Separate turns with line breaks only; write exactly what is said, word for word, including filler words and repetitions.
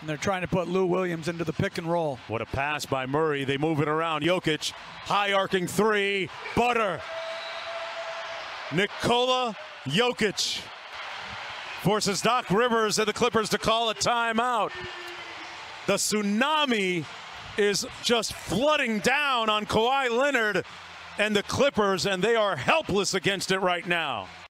And they're trying to put Lou Williams into the pick and roll.
What a pass by Murray. They move it around. Jokic, high arcing three. Butter. Nikola Jokic forces Doc Rivers and the Clippers to call a timeout. The tsunami is just flooding down on Kawhi Leonard and the Clippers, and they are helpless against it right now.